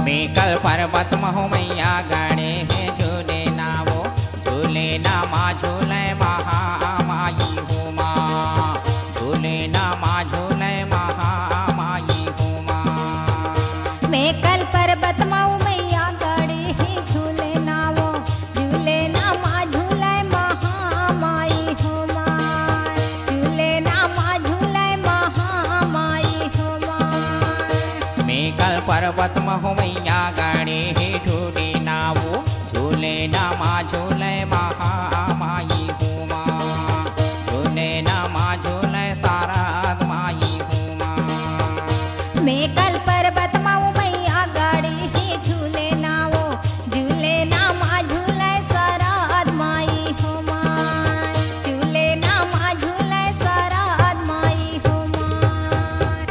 मेकल पर्वत महु मैया गणे है झूले ना वो झूले ना माँ झूले महामाई हो माँ झूले ना माँ झूले महामाई हो माँ। मेकल पर्वत महु मैया गणे है झूले ना वो झूले ना माँ झूले महामाई हो माँ झूले ना माँ झूले महामाई हो माँ। मेकल पर्वत महु मैया गणे है झूले ना वो झूले ना माँ झूले महामाई हो माँ झूले ना माँ झूले शारद माई हो माँ। मेकल पर्वत महु मैया गणे है झूले ना वो झूले ना माँ झूले शारद माई हो माँ झूले ना माँ झूले शारद माई हो माँ।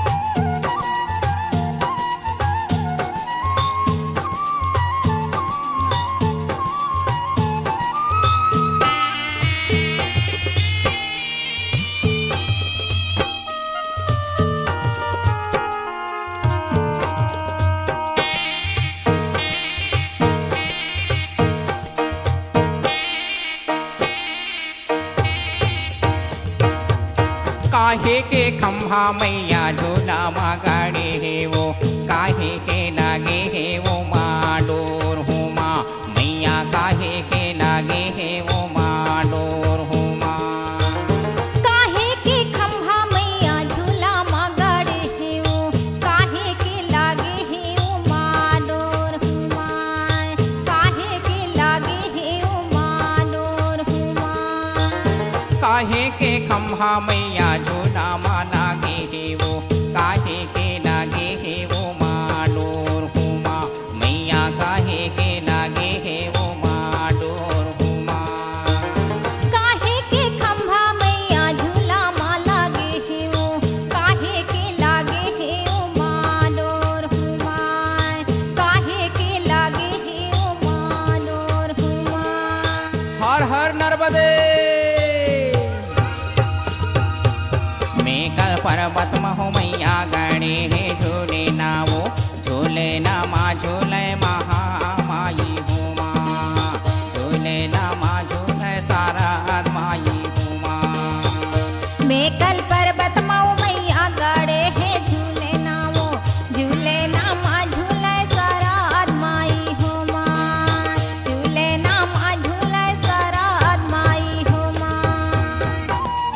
काहे के खम्भा मैया झूला माँ गाड़े है वो काहे के लागे है वो माँ डोर हो माँ मैया काहे के लागे है वो माँ डोर हो माँ। काहे के खम्भा मैया झूला माँ गाड़े है वो काहे के लागे है वो माँ डोर हो माँ काहे के लागे है वो माँ डोर हो माँ। काहे के खम्भा मैया झूला माँ लागे है वो काहे के लागे है वो माँ डोर हो माँ मैया काहे के लागे है वो माँ डोर हो माँ। काहे के खम्भा मैया झूला माँ लागे है वो काहे के लागे है वो माँ डोर हो माँ काहे के लागे है वो माँ डोर हो माँ। हर हर नर्मदे। मेकल पर्वत महु मैया गणे है झूले ना वो झूले ना माँ झूले महामाई हो माँ झूले ना माँ झूले शारद माई हो माँ। मेकल पर्वत महु मैया गणे है झूले ना वो झूले ना माँ झूले शारद माई हो माँ झूले ना माँ झूले शारद माई हो माँ।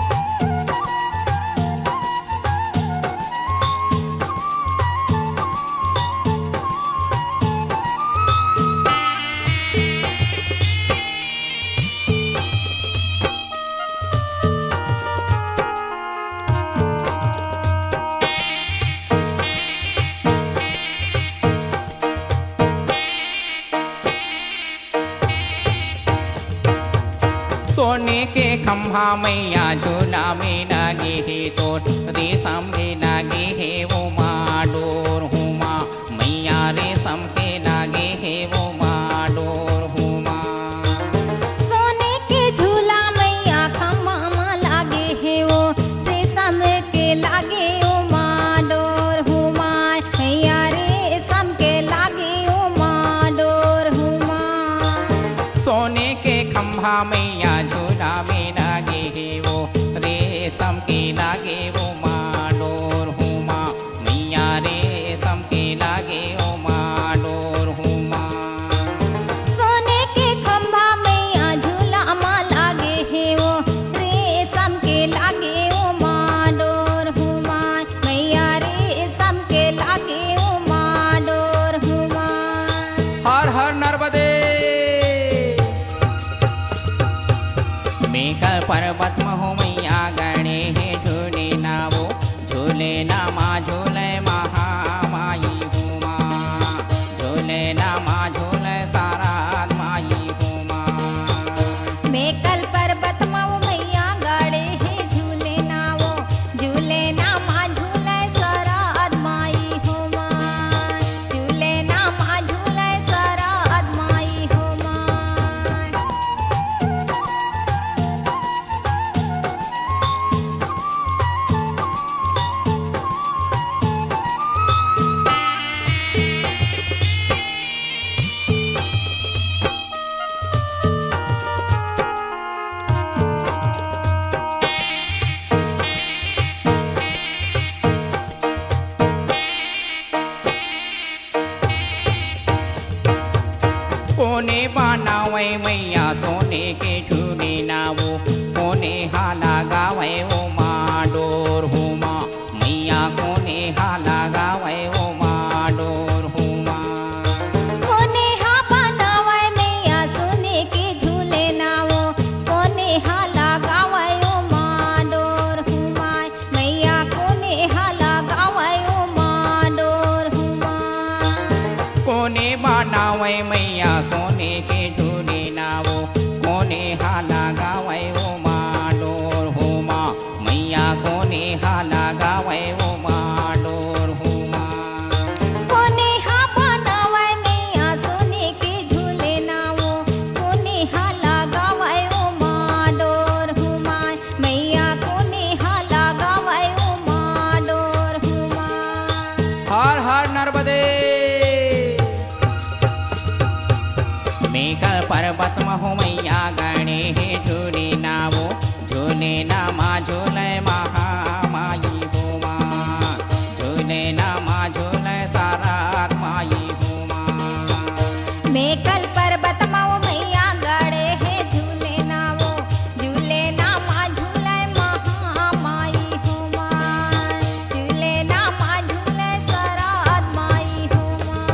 सोने के खम्भा मैया झूला में लागे है तो रेशम में लागे है वो माँ डोर हो माँ मैया रेशम के लागे है वो माँ डोर हो माँ। सोने के झूला मैया खम्भा माँ लागे है वो रेशम के लागे ओ माँ डोर हो माँ मैया रेशम के लागे ओ माँ डोर हो माँ। सोने के खम्भा मैया झूला में लागे है वो रेशम के लागे वो माँ डोर हो माँ मैया रेशम के लागे वो माँ डोर हो माँ। सोने के खम्भा मैया झूला माँ लागे है वो रेशम के लागे ओ माँ डोर हो माँ मैया रेशम के लागे ओ माँ डोर हो माँ। हर हर नर्मदे। मेकल पर्वत महु मैया गणे है झूले ना वो झूले ना माँ झूले महामाई हो माँ झूले ना माँ झूले शारद माई हो माँ। मेकल पर्वत महु मैया गणे है झूले ना वो झूले ना माँ झूले शारद माई हो माँ झूले ना माँ झूले शारद माई हो माँ। कोने बनावे मैया सोने के झूले नावो कोने हाला गावे ओ माडोर हुमा मैया कोने हाला गावे ओ माडोर हुमा कोने हा बनावे मैया सोने के झूले नावो कोने हाला गावे ओ माडोर हुमाय मैया कोने हाला गावे ओ माडोर हुमा कोने बनावे मैया सोने के झूले नावो कोने हाला गावे ओ माडोर हुमा मैया कोने हाला गावे ओ माडोर हुमा कोने हा बनावे मैया सोने के झूले नावो कोने हाला गावे ओ माडोर हुमाय मैया कोने हाला गावे ओ माडोर हुमा हर हर नर्मदे मेघल पर्वत महो मैया गणे हे झूले नावो झूले नामा झूले महामाई हुमा झूले नामा झूले सारात माई हुमा मेकल पर्वत माओ मैया गड़े है झूले नावो झूले नामा झूले महामाई हुमा झूले नामा झूले सरात माई हुमा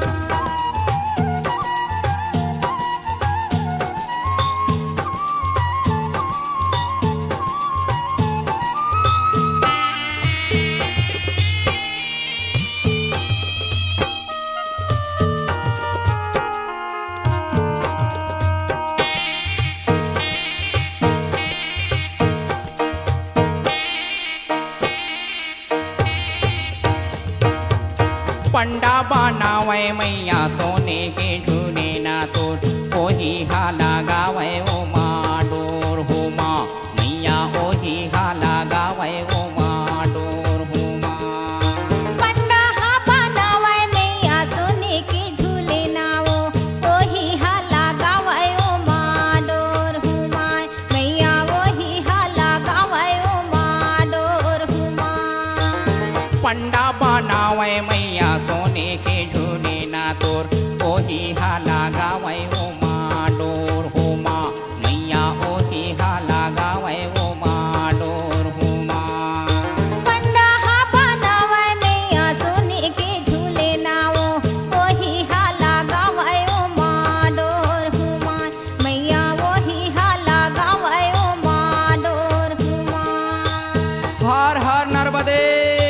पंडा बनावे मैया सोने के झूले ना तो ओही हाला गावे ओ माडोर हुमा मैया ओही हाला गावे ओ माडोर हुमा पंडा हा बनावे मैया सोने के झूले नावो ओही हाला गावे ओ माडोर हुमाय मैया ओही हाला गावे ओ माडोर हुमा पंडा बनावे मैया सोने के झूले ना तोर ओही हाला गावे ओ माडोर हुमा मैया ओही हाला गावे ओ माडोर हुमा पंडा हा बनावे मैया सोने के झूले नावो ओही हाला गावे ओ माडोर हुमाय मैया ओही हाला गावे ओ माडोर हुमा हर हर नर्मदे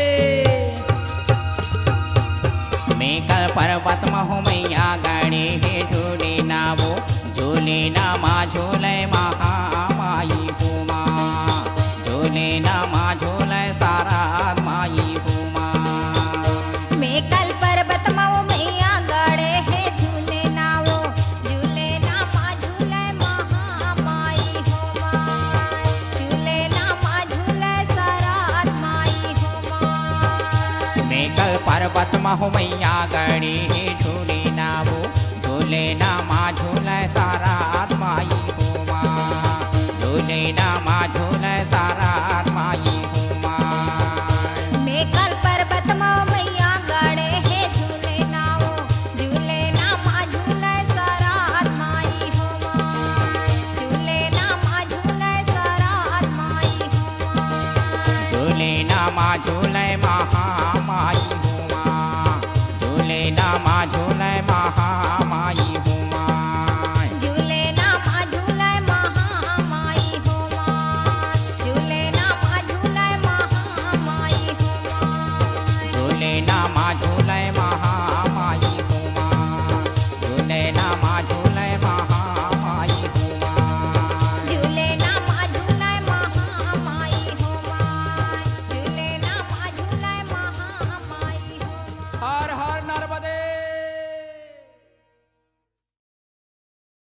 मेघल पर्वत महो मैया गणे हे झूले नावो झूले नामा झूले महामाई हुमा झूले नामा झूले सारात माई हुमा मेकल पर्वत माओ मैया गड़े है झूले नावो झूले नामा झूले महामाई हुमा झूले नामा झूले सरात माई हुमा मेघल पर्वत महो मैया गणे हे